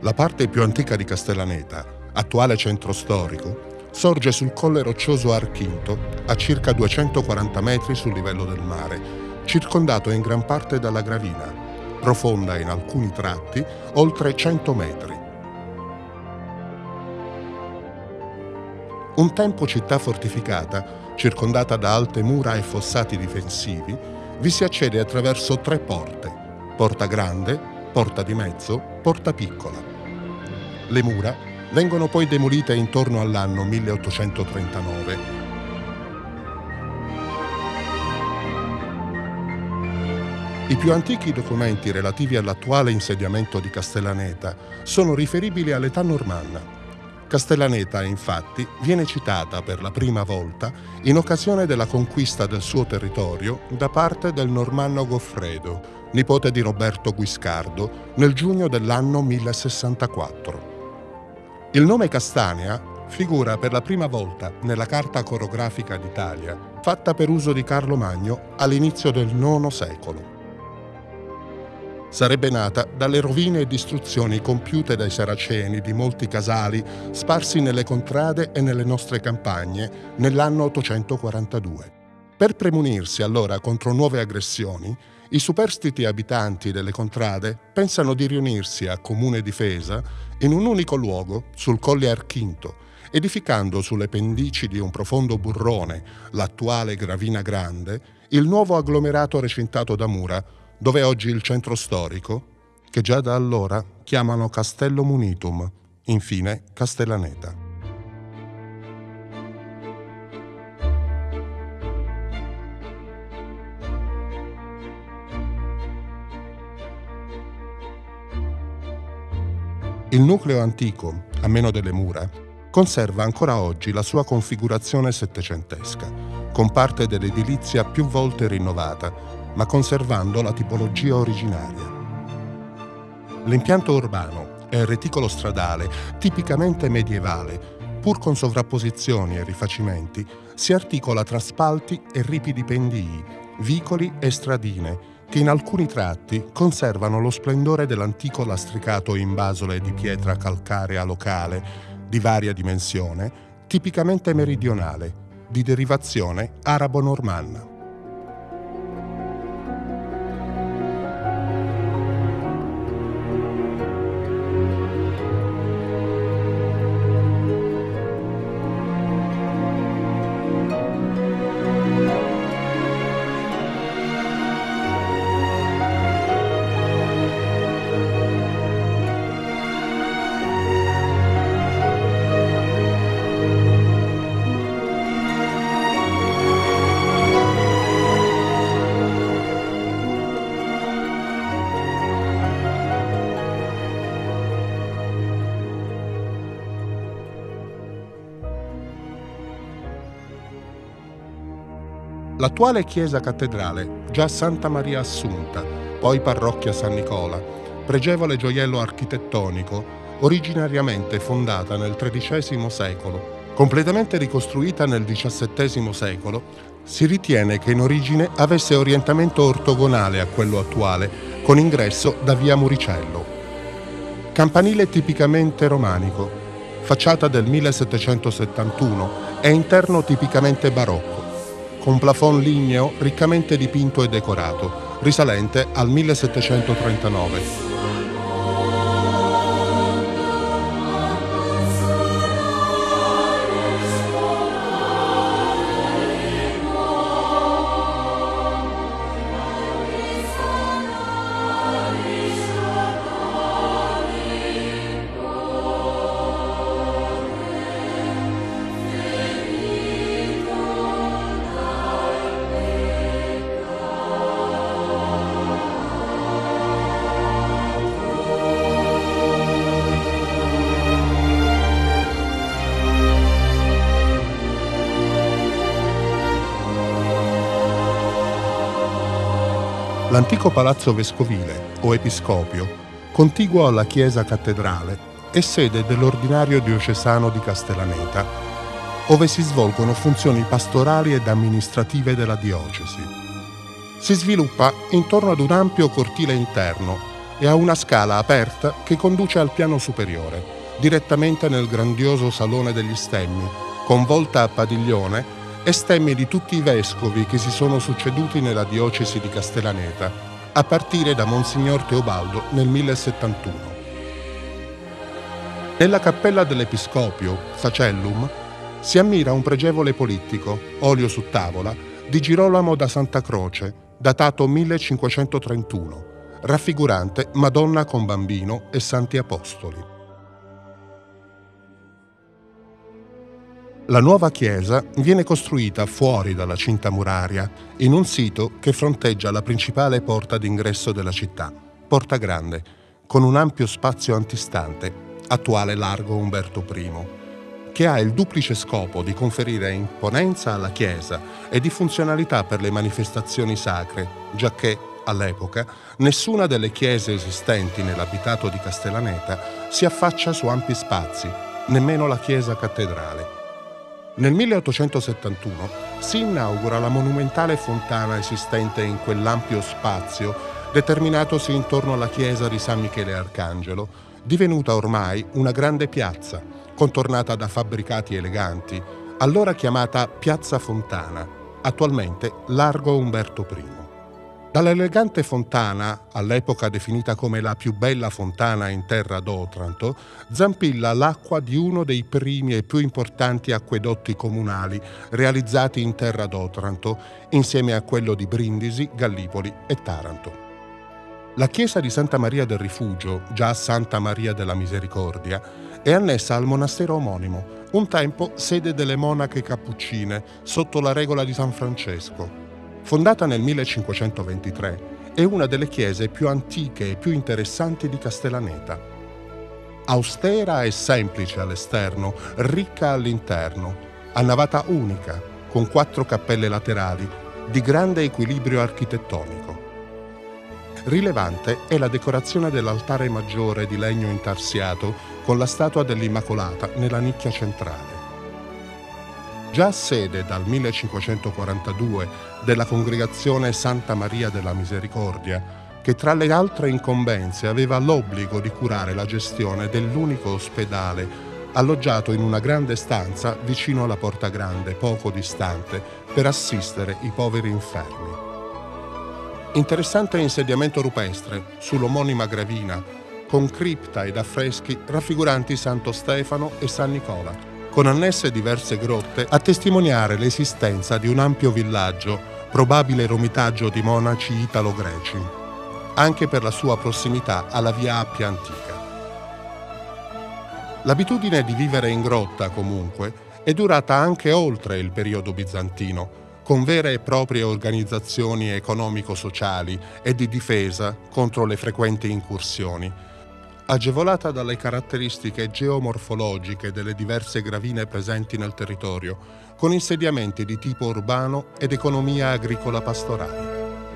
La parte più antica di Castellaneta, attuale centro storico, sorge sul colle roccioso Archinto, a circa 240 metri sul livello del mare, circondato in gran parte dalla gravina, profonda in alcuni tratti oltre 100 metri. Un tempo città fortificata, circondata da alte mura e fossati difensivi, vi si accede attraverso 3 porte: Porta Grande, Porta di Mezzo, Porta Piccola. Le mura vengono poi demolite intorno all'anno 1839. I più antichi documenti relativi all'attuale insediamento di Castellaneta sono riferibili all'età normanna. Castellaneta, infatti, viene citata per la prima volta in occasione della conquista del suo territorio da parte del normanno Goffredo, nipote di Roberto Guiscardo, nel giugno dell'anno 1064. Il nome Castanea figura per la prima volta nella Carta Corografica d'Italia, fatta per uso di Carlo Magno all'inizio del IX secolo. Sarebbe nata dalle rovine e distruzioni compiute dai saraceni di molti casali sparsi nelle contrade e nelle nostre campagne nell'anno 842. Per premunirsi allora contro nuove aggressioni, i superstiti abitanti delle contrade pensano di riunirsi a comune difesa in un unico luogo sul colle Archinto, edificando sulle pendici di un profondo burrone, l'attuale Gravina Grande, il nuovo agglomerato recintato da mura, dove oggi il centro storico, che già da allora chiamano Castello Munitum, infine Castellaneta. Il nucleo antico, a meno delle mura, conserva ancora oggi la sua configurazione settecentesca, con parte dell'edilizia più volte rinnovata, ma conservando la tipologia originaria. L'impianto urbano e il reticolo stradale, tipicamente medievale, pur con sovrapposizioni e rifacimenti, si articola tra spalti e ripidi pendii, vicoli e stradine, che in alcuni tratti conservano lo splendore dell'antico lastricato in basole di pietra calcarea locale, di varia dimensione, tipicamente meridionale, di derivazione arabo-normanna. L'attuale chiesa cattedrale, già Santa Maria Assunta, poi parrocchia San Nicola, pregevole gioiello architettonico, originariamente fondata nel XIII secolo, completamente ricostruita nel XVII secolo, si ritiene che in origine avesse orientamento ortogonale a quello attuale, con ingresso da via Muricello. Campanile tipicamente romanico, facciata del 1771 e interno tipicamente barocco, con plafond ligneo riccamente dipinto e decorato, risalente al 1739. L'antico palazzo vescovile o episcopio, contiguo alla chiesa cattedrale, è sede dell'ordinario diocesano di Castellaneta, ove si svolgono funzioni pastorali ed amministrative della diocesi. Si sviluppa intorno ad un ampio cortile interno, e ha una scala aperta che conduce al piano superiore, direttamente nel grandioso Salone degli Stemmi, con volta a padiglione e stemmi di tutti i vescovi che si sono succeduti nella diocesi di Castellaneta, a partire da Monsignor Teobaldo nel 1071. Nella cappella dell'Episcopio, Facellum, si ammira un pregevole polittico, olio su tavola, di Girolamo da Santa Croce, datato 1531, raffigurante Madonna con Bambino e Santi Apostoli. La nuova chiesa viene costruita fuori dalla cinta muraria, in un sito che fronteggia la principale porta d'ingresso della città, Porta Grande, con un ampio spazio antistante, attuale Largo Umberto I, che ha il duplice scopo di conferire imponenza alla chiesa e di funzionalità per le manifestazioni sacre, giacché, all'epoca, nessuna delle chiese esistenti nell'abitato di Castellaneta si affaccia su ampi spazi, nemmeno la chiesa cattedrale. Nel 1871 si inaugura la monumentale fontana esistente in quell'ampio spazio, determinatosi intorno alla chiesa di San Michele Arcangelo, divenuta ormai una grande piazza, contornata da fabbricati eleganti, allora chiamata Piazza Fontana, attualmente Largo Umberto I. Dall'elegante fontana, all'epoca definita come la più bella fontana in terra d'Otranto, zampilla l'acqua di uno dei primi e più importanti acquedotti comunali realizzati in terra d'Otranto, insieme a quello di Brindisi, Gallipoli e Taranto. La chiesa di Santa Maria del Rifugio, già Santa Maria della Misericordia, è annessa al monastero omonimo, un tempo sede delle monache cappuccine sotto la regola di San Francesco. Fondata nel 1523, è una delle chiese più antiche e più interessanti di Castellaneta. Austera e semplice all'esterno, ricca all'interno, a navata unica, con 4 cappelle laterali, di grande equilibrio architettonico. Rilevante è la decorazione dell'altare maggiore di legno intarsiato con la statua dell'Immacolata nella nicchia centrale. Già sede dal 1542 della congregazione Santa Maria della Misericordia, che tra le altre incombenze aveva l'obbligo di curare la gestione dell'unico ospedale alloggiato in una grande stanza vicino alla Porta Grande, poco distante, per assistere i poveri infermi. Interessante insediamento rupestre sull'omonima gravina, con cripta ed affreschi raffiguranti Santo Stefano e San Nicola, con annesse diverse grotte a testimoniare l'esistenza di un ampio villaggio, probabile eremitaggio di monaci italo-greci, anche per la sua prossimità alla via Appia antica. L'abitudine di vivere in grotta, comunque, è durata anche oltre il periodo bizantino, con vere e proprie organizzazioni economico-sociali e di difesa contro le frequenti incursioni, agevolata dalle caratteristiche geomorfologiche delle diverse gravine presenti nel territorio, con insediamenti di tipo urbano ed economia agricola pastorale.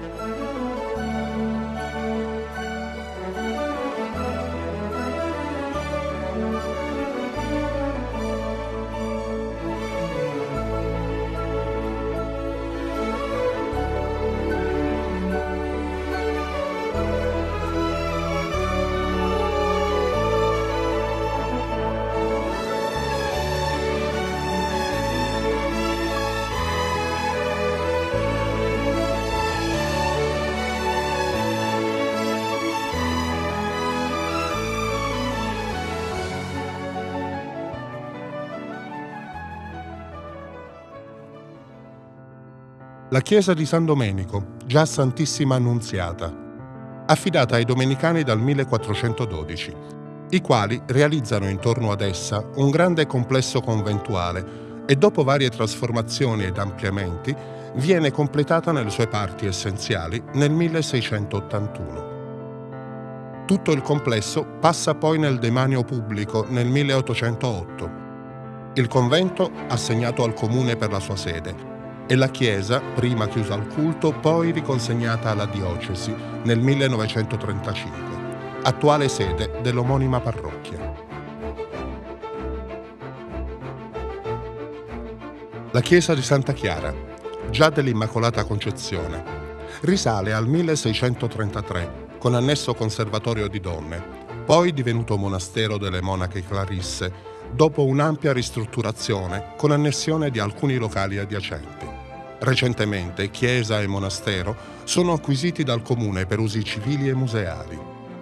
La chiesa di San Domenico, già Santissima Annunziata, affidata ai domenicani dal 1412, i quali realizzano intorno ad essa un grande complesso conventuale e dopo varie trasformazioni ed ampliamenti viene completata nelle sue parti essenziali nel 1681. Tutto il complesso passa poi nel demanio pubblico nel 1808. Il convento assegnato al comune per la sua sede e la chiesa, prima chiusa al culto, poi riconsegnata alla diocesi nel 1935, attuale sede dell'omonima parrocchia. La chiesa di Santa Chiara, già dell'Immacolata Concezione, risale al 1633, con annesso conservatorio di donne, poi divenuto monastero delle monache clarisse, dopo un'ampia ristrutturazione con annessione di alcuni locali adiacenti. Recentemente chiesa e monastero sono acquisiti dal comune per usi civili e museali.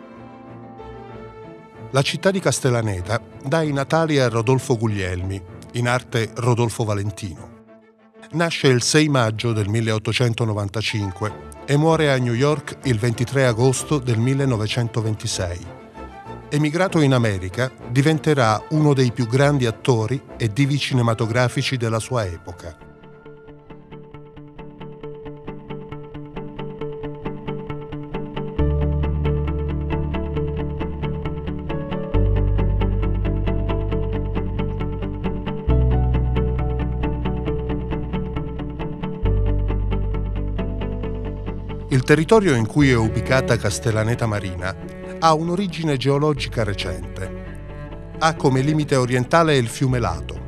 La città di Castellaneta dà i natali a Rodolfo Guglielmi, in arte Rodolfo Valentino. Nasce il 6 maggio del 1895 e muore a New York il 23 agosto del 1926. Emigrato in America, diventerà uno dei più grandi attori e divi cinematografici della sua epoca. Il territorio in cui è ubicata Castellaneta Marina ha un'origine geologica recente. Ha come limite orientale il fiume Lato.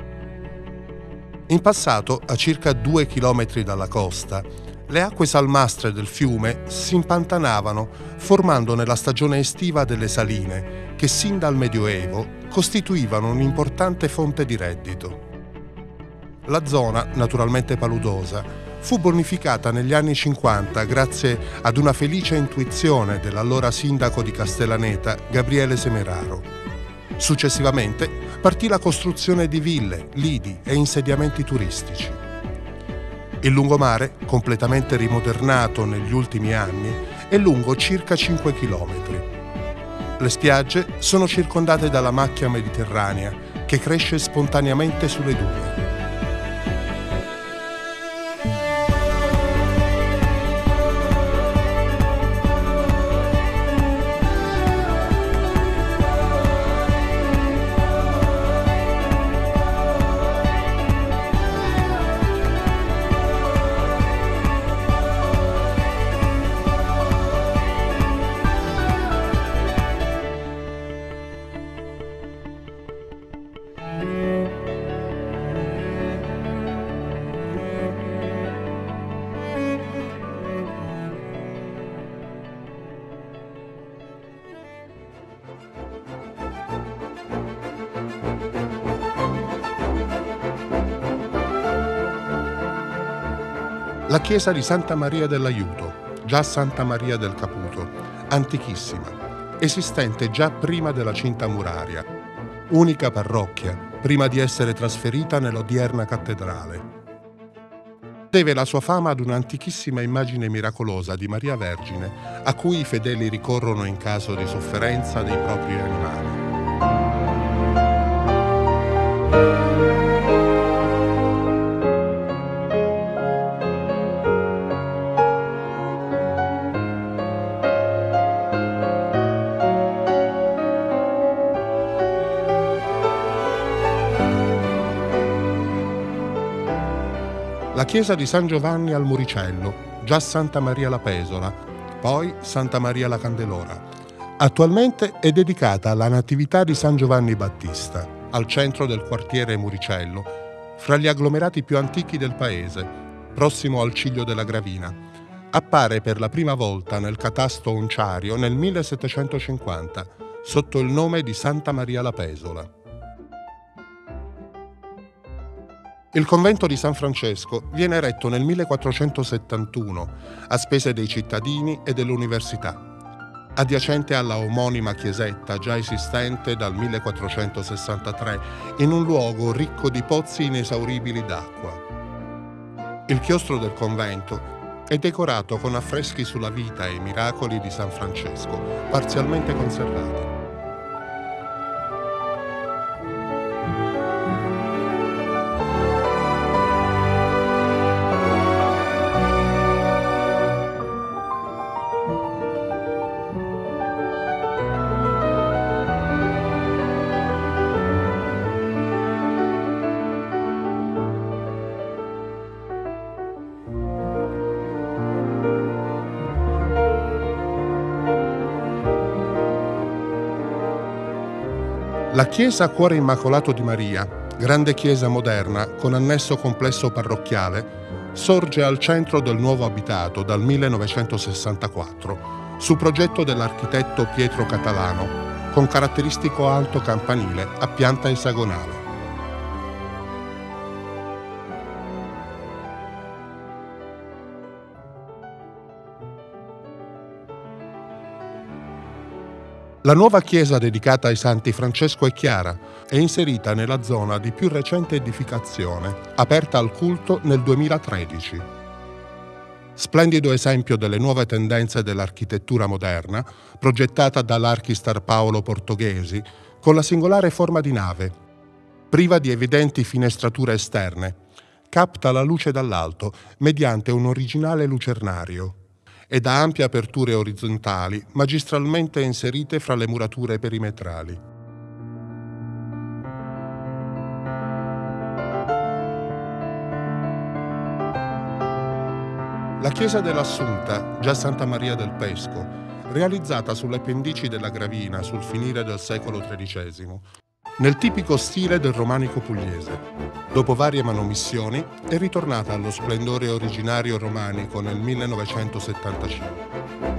In passato, a circa 2 chilometri dalla costa, le acque salmastre del fiume si impantanavano, formando nella stagione estiva delle saline che sin dal Medioevo costituivano un'importante fonte di reddito. La zona, naturalmente paludosa, fu bonificata negli anni 50 grazie ad una felice intuizione dell'allora sindaco di Castellaneta, Gabriele Semeraro. Successivamente partì la costruzione di ville, lidi e insediamenti turistici. Il lungomare, completamente rimodernato negli ultimi anni, è lungo circa 5 chilometri. Le spiagge sono circondate dalla macchia mediterranea che cresce spontaneamente sulle dune. La chiesa di Santa Maria dell'Aiuto, già Santa Maria del Caputo, antichissima, esistente già prima della cinta muraria, unica parrocchia prima di essere trasferita nell'odierna cattedrale. Deve la sua fama ad un'antichissima immagine miracolosa di Maria Vergine a cui i fedeli ricorrono in caso di sofferenza dei propri animali. La chiesa di San Giovanni al Muricello, già Santa Maria la Pesola, poi Santa Maria la Candelora. Attualmente è dedicata alla Natività di San Giovanni Battista, al centro del quartiere Muricello, fra gli agglomerati più antichi del paese, prossimo al Ciglio della Gravina. Appare per la prima volta nel catasto onciario nel 1750, sotto il nome di Santa Maria la Pesola. Il convento di San Francesco viene eretto nel 1471 a spese dei cittadini e dell'università, adiacente alla omonima chiesetta già esistente dal 1463 in un luogo ricco di pozzi inesauribili d'acqua. Il chiostro del convento è decorato con affreschi sulla vita e i miracoli di San Francesco, parzialmente conservati. La chiesa Cuore Immacolato di Maria, grande chiesa moderna con annesso complesso parrocchiale, sorge al centro del nuovo abitato dal 1964, su progetto dell'architetto Pietro Catalano, con caratteristico alto campanile a pianta esagonale. La nuova chiesa dedicata ai santi Francesco e Chiara è inserita nella zona di più recente edificazione, aperta al culto nel 2013. Splendido esempio delle nuove tendenze dell'architettura moderna, progettata dall'archistar Paolo Portoghesi, con la singolare forma di nave, priva di evidenti finestrature esterne, capta la luce dall'alto mediante un originale lucernario ed ha ampie aperture orizzontali magistralmente inserite fra le murature perimetrali. La chiesa dell'Assunta, già Santa Maria del Pesco, realizzata sulle pendici della Gravina sul finire del secolo XIII, nel tipico stile del romanico pugliese. Dopo varie manomissioni è ritornata allo splendore originario romanico nel 1975.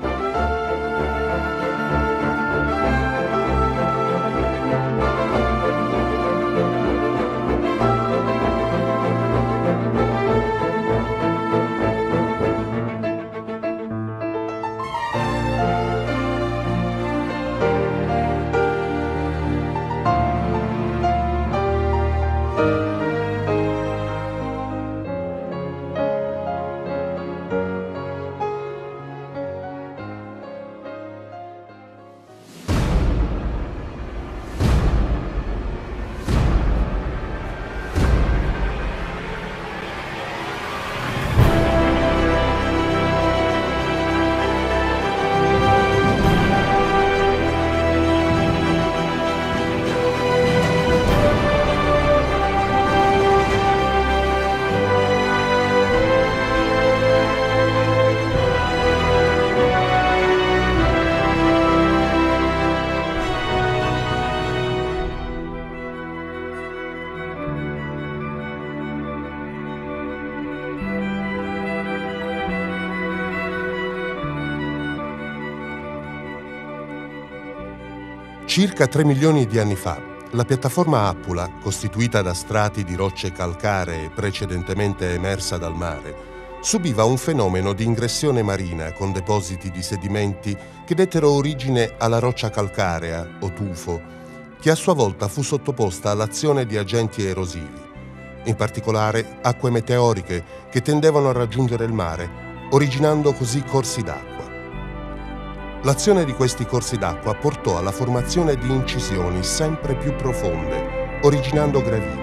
Circa 3 milioni di anni fa, la piattaforma Appula, costituita da strati di rocce calcaree precedentemente emersa dal mare, subiva un fenomeno di ingressione marina con depositi di sedimenti che dettero origine alla roccia calcarea o tufo, che a sua volta fu sottoposta all'azione di agenti erosivi, in particolare acque meteoriche che tendevano a raggiungere il mare, originando così corsi d'acqua. L'azione di questi corsi d'acqua portò alla formazione di incisioni sempre più profonde, originando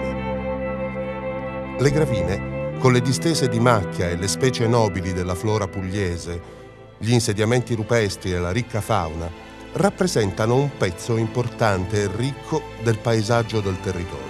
gravine. Le gravine, con le distese di macchia e le specie nobili della flora pugliese, gli insediamenti rupestri e la ricca fauna, rappresentano un pezzo importante e ricco del paesaggio del territorio.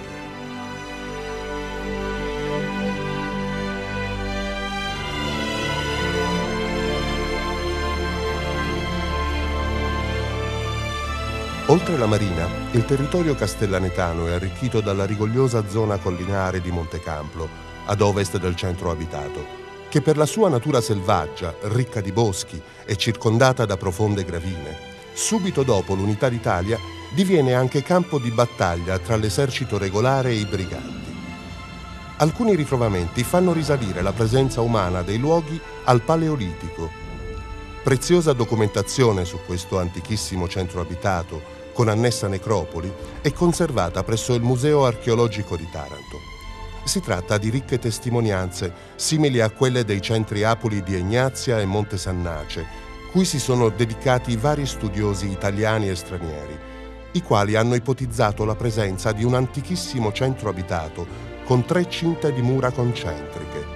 Oltre la marina, il territorio castellanetano è arricchito dalla rigogliosa zona collinare di Montecamplo, ad ovest del centro abitato, che per la sua natura selvaggia, ricca di boschi e circondata da profonde gravine, subito dopo l'unità d'Italia diviene anche campo di battaglia tra l'esercito regolare e i briganti. Alcuni ritrovamenti fanno risalire la presenza umana dei luoghi al Paleolitico. Preziosa documentazione su questo antichissimo centro abitato, con annessa necropoli, è conservata presso il Museo Archeologico di Taranto. Si tratta di ricche testimonianze, simili a quelle dei centri Apuli di Egnazia e Monte Sannace, cui si sono dedicati vari studiosi italiani e stranieri, i quali hanno ipotizzato la presenza di un antichissimo centro abitato con 3 cinte di mura concentriche.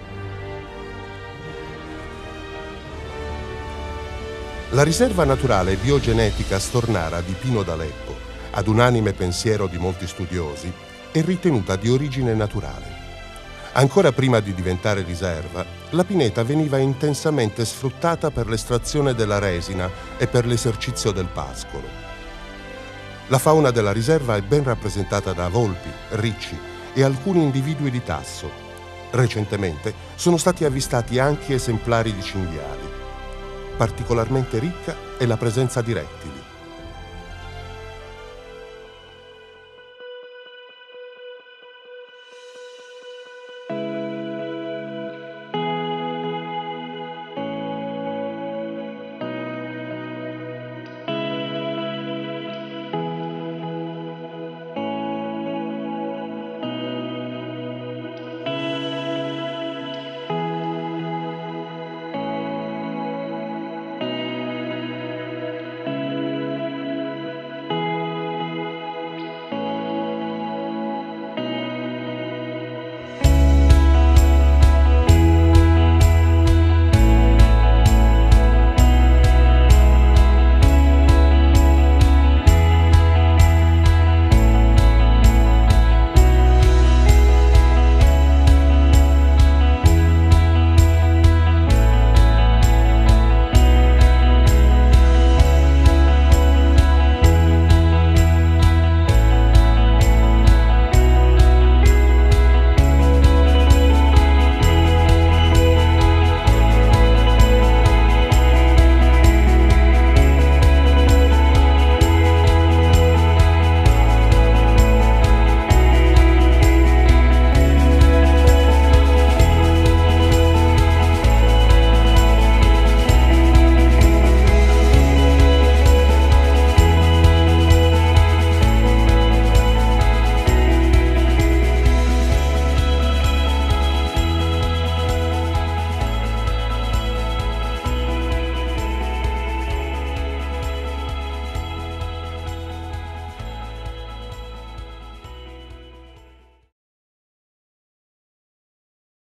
La riserva naturale biogenetica Stornara di Pino d'Aleppo, ad unanime pensiero di molti studiosi, è ritenuta di origine naturale. Ancora prima di diventare riserva, la pineta veniva intensamente sfruttata per l'estrazione della resina e per l'esercizio del pascolo. La fauna della riserva è ben rappresentata da volpi, ricci e alcuni individui di tasso. Recentemente sono stati avvistati anche esemplari di cinghiali. Particolarmente ricca è la presenza di rettili.